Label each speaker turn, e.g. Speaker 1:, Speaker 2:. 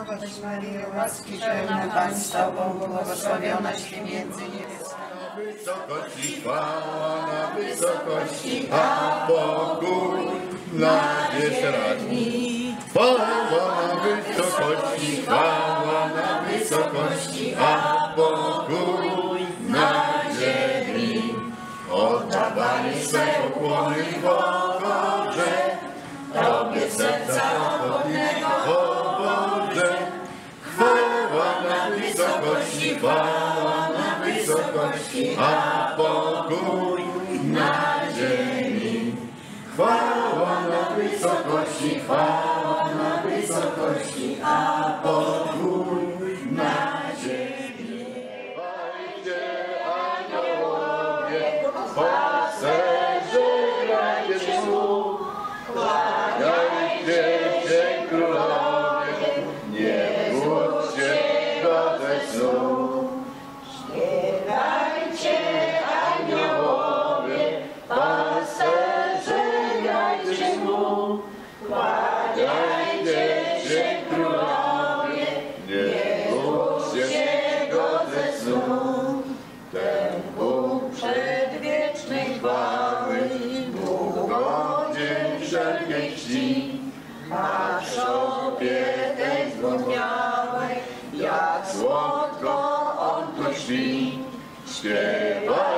Speaker 1: Zdrowaś Maryjo, łaski pełna Pan z Tobą, błogosławionaś Ty między niewiastami.
Speaker 2: Na wysokości chwała, na wysokości, a pokój na wieś radni. Chwała na wysokości, chwała na wysokości, a pokój na ziemi. Oddawali swe pokłony w pokorze, Tobie serca ochotnego, o Boże. Chwała na wysokości, chwała na wysokości, a pokój na ziemi. Chwała na wysokości, chwała na wysokości, a pokój na ziemi. Chwalcie aniołowie, pasterze, grajcie słów, kłaniajcie się królowie, nie budźcie go ze snu.
Speaker 1: Śpiewajcie aniołowie, pasterze, grajcie mu, kłaniajcie się królowie,
Speaker 2: Nie budźcie go ze snu. Ten Bóg
Speaker 1: przedwiecznej chwały,
Speaker 2: Bóg godzien wszelkiej czci,
Speaker 1: ma w sobie tej zgłodniałej, jak
Speaker 2: słodko on tu śpi. Śpiewaj